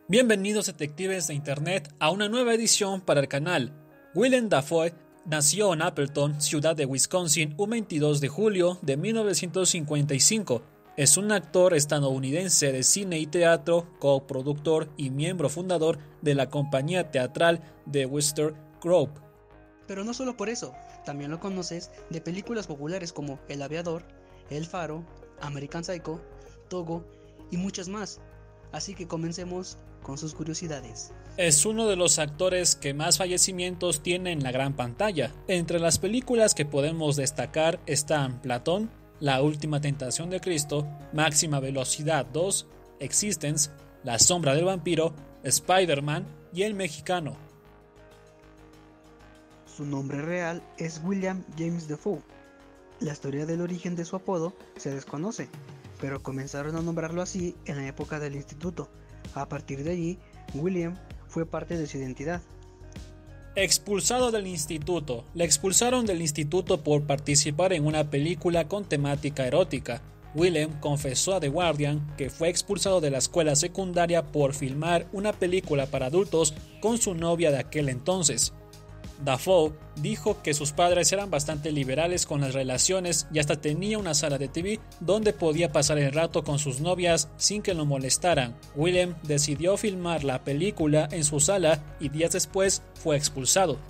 Bienvenidos detectives de internet a una nueva edición para el canal. Willem Dafoe nació en Appleton, ciudad de Wisconsin, un 22 de julio de 1955. Es un actor estadounidense de cine y teatro, coproductor y miembro fundador de la compañía teatral The Wooster Group. Pero no solo por eso, también lo conoces de películas populares como El Aviador, El Faro, American Psycho, Togo y muchas más. Así que comencemos con sus curiosidades. Es uno de los actores que más fallecimientos tiene en la gran pantalla. Entre las películas que podemos destacar están Platón, La Última Tentación de Cristo, Máxima Velocidad 2, Existence, La Sombra del Vampiro, Spider-Man y El Mexicano. Su nombre real es William James Dafoe. La historia del origen de su apodo se desconoce, pero comenzaron a nombrarlo así en la época del instituto. A partir de allí, William fue parte de su identidad. Expulsado del instituto. Le expulsaron del instituto por participar en una película con temática erótica. Willem confesó a The Guardian que fue expulsado de la escuela secundaria por filmar una película para adultos con su novia de aquel entonces. Dafoe dijo que sus padres eran bastante liberales con las relaciones y hasta tenía una sala de TV donde podía pasar el rato con sus novias sin que lo molestaran. Willem decidió filmar la película en su sala y días después fue expulsado.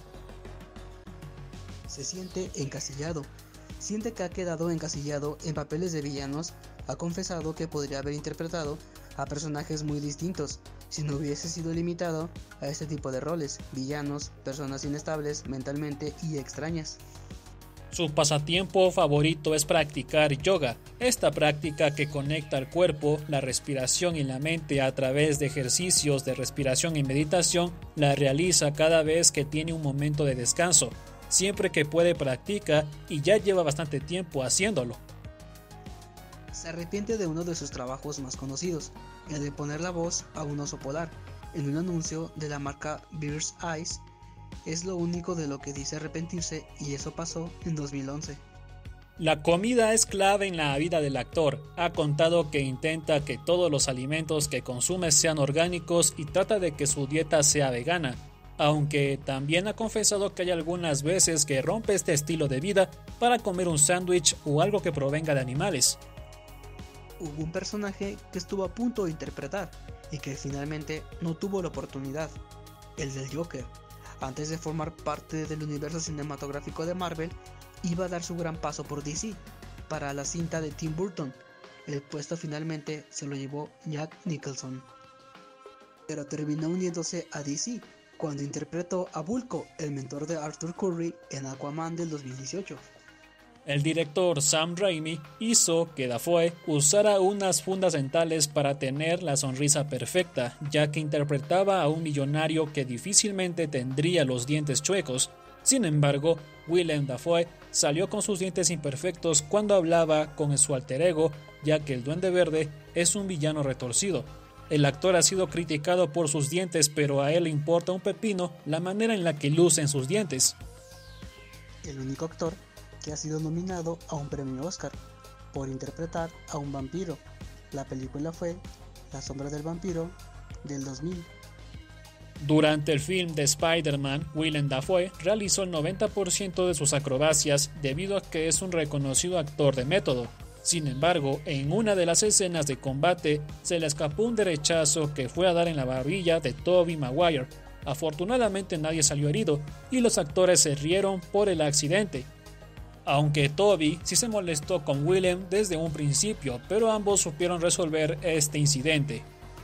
Se siente encasillado. Siente que ha quedado encasillado en papeles de villanos. Ha confesado que podría haber interpretado a personajes muy distintos si no hubiese sido limitado a este tipo de roles: villanos, personas inestables mentalmente y extrañas. Su pasatiempo favorito es practicar yoga. Esta práctica que conecta el cuerpo, la respiración y la mente a través de ejercicios de respiración y meditación, la realiza cada vez que tiene un momento de descanso. Siempre que puede practica y ya lleva bastante tiempo haciéndolo. Se arrepiente de uno de sus trabajos más conocidos, el de poner la voz a un oso polar en un anuncio de la marca Bear's Eyes. Es lo único de lo que dice arrepentirse, y eso pasó en 2011. La comida es clave en la vida del actor. Ha contado que intenta que todos los alimentos que consume sean orgánicos y trata de que su dieta sea vegana, aunque también ha confesado que hay algunas veces que rompe este estilo de vida para comer un sándwich o algo que provenga de animales. Hubo un personaje que estuvo a punto de interpretar y que finalmente no tuvo la oportunidad, el del Joker. Antes de formar parte del universo cinematográfico de Marvel, iba a dar su gran paso por DC para la cinta de Tim Burton. El puesto finalmente se lo llevó Jack Nicholson, pero terminó uniéndose a DC cuando interpretó a Vulko, el mentor de Arthur Curry, en Aquaman del 2018. El director Sam Raimi hizo que Dafoe usara unas fundas dentales para tener la sonrisa perfecta, ya que interpretaba a un millonario que difícilmente tendría los dientes chuecos. Sin embargo, Willem Dafoe salió con sus dientes imperfectos cuando hablaba con su alter ego, ya que el Duende Verde es un villano retorcido. El actor ha sido criticado por sus dientes, pero a él le importa un pepino la manera en la que lucen sus dientes. El único actor que ha sido nominado a un premio Oscar por interpretar a un vampiro. La película fue La Sombra del Vampiro del 2000. Durante el film de Spider-Man, Willem Dafoe realizó el 90% de sus acrobacias debido a que es un reconocido actor de método. Sin embargo, en una de las escenas de combate se le escapó un derechazo que fue a dar en la barbilla de Tobey Maguire. Afortunadamente nadie salió herido y los actores se rieron por el accidente. Aunque Tobey sí se molestó con Willem desde un principio, pero ambos supieron resolver este incidente.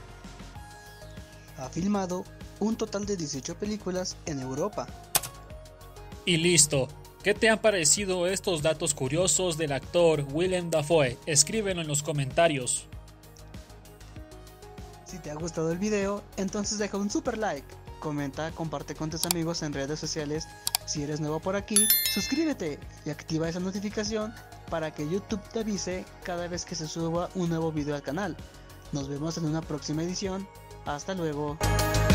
Ha filmado un total de 18 películas en Europa. Y listo. ¿Qué te han parecido estos datos curiosos del actor Willem Dafoe? Escríbelo en los comentarios. Si te ha gustado el video, entonces deja un super like. Comenta, comparte con tus amigos en redes sociales. Si eres nuevo por aquí, suscríbete y activa esa notificación para que YouTube te avise cada vez que se suba un nuevo video al canal. Nos vemos en una próxima edición. Hasta luego.